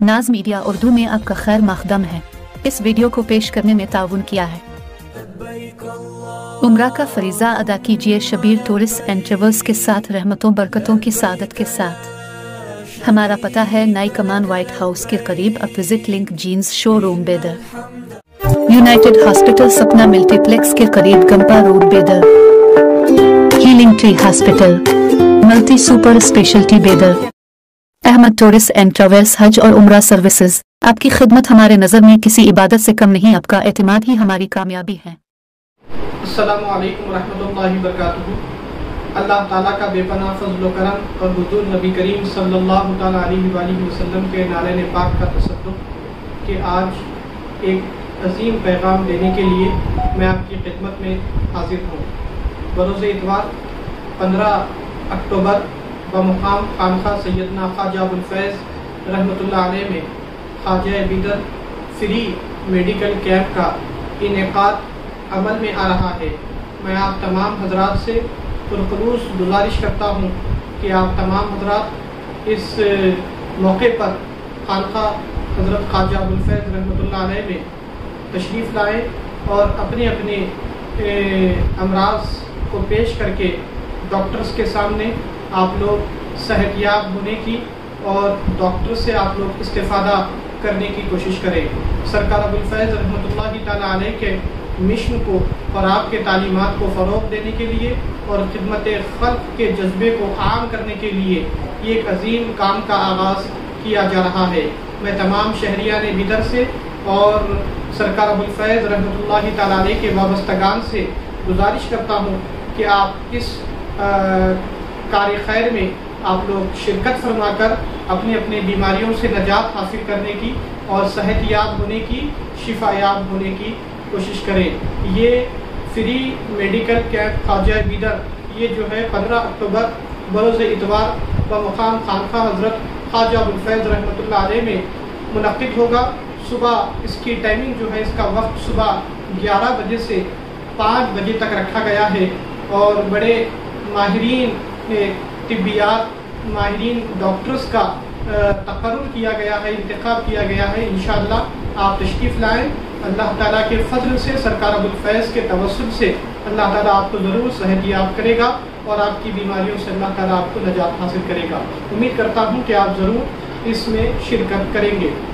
नाज मीडिया उर्दू में आपका खैर मकदम है। इस वीडियो को पेश करने में ताउन किया है। उम्रा का फरीज़ा अदा कीजिए शबीर टूरिस्ट एंड ट्रेवल्स के साथ, रहमतों बरकतों की सादत के साथ। हमारा पता है नई कमान व्हाइट हाउस के करीब। अब visit link jeans showroom Bidar, united hospital Sapna multiplex के करीब Gumpa road Bidar, healing tree hospital multi super speciality Bidar, Ahmed tourist and travels हज और उम्रा सर्विसेज। आपकी खिदमत हमारे नज़र में किसी इबादत से कम नहीं, आपका एतमाद ही हमारी कामयाबी है। अस्सलामु अलैकुम रहमतुल्लाहि बरकातुहू। अल्लाह ताला का बेपनाह फज़्ल व करम और हुज़ूर नबी करीम सल्लल्लाहु तआला अलैहि वसल्लम के नाले पाक का तसद्दुक़ कि आज एक अजीम पैगाम देने के लिए मैं आपकी खिदमत में हाजिर हूँ। बरोज़ इतवार 15 अक्टूबर बमुक़ाम खानक़ाह सैयदना ख्वाजा अबुल फैज़ रहमतुल्लाह अलैह में Khwaja Bidar free medical camp का इनेकाद अमल में आ रहा है। मैं आप तमाम हजरात से पुरखुलूस गुजारिश करता हूँ कि आप तमाम हजरात इस मौके पर खानक़ाह हज़रत ख्वाजा अबुल फैज़ रहमतुल्लाह अलैह में तशरीफ़ लाएँ और अपने अपने अमराज को पेश करके डॉक्टर्स के सामने आप लोग सेहतयाब होने की और डॉक्टर से आप लोग इस्तिफ़ादा करने की कोशिश करें। सरकार अबुल फैज़ रहमतुल्लाहि ताला अलैह के मिशन को और आपके तालीमात को फ़रोग़ देने के लिए और खिदमत ख़ल्क़ के जज्बे को आम करने के लिए ये एक अजीम काम का आगाज़ किया जा रहा है। मैं तमाम शहरियान बिदर से और सरकार अबुल फैज़ रहमतुल्लाहि ताला अलैह के वाबस्तगान से गुजारिश करता हूँ कि आप इस कार्य खैर में आप लोग शिरकत फरमाकर अपनी अपनी बीमारियों से नजात हासिल करने की और सेहतयाब होने की, शिफायाब होने की कोशिश करें। ये free medical camp Khwaja Bidar ये जो है 15 अक्टूबर बरोज़ इतवार बमुक़ाम खानक़ाह हज़रत ख्वाजा अबुल फैज़ रहमतुल्लाह अलैह में मुनक़्क़िद होगा। सुबह इसकी टाइमिंग जो है, इसका वक्त सुबह 11 बजे से 5 बजे तक रखा गया है और बड़े माहिरीन तिब्बियात, माहिरीन डॉक्टर्स का तक़र्रुर किया गया है, इंतख़ाब किया गया है। इंशाअल्लाह आप तशरीफ़ लाएँ। अल्लाह ताला के फ़ज़ल से, सरकार अबुल फैज़ के तवस्सुल से अल्लाह ताला आपको ज़रूर सेहतयाब करेगा और आपकी बीमारियों से अल्लाह ताला आपको नजात हासिल करेगा। उम्मीद करता हूँ कि आप ज़रूर इसमें शिरकत करेंगे।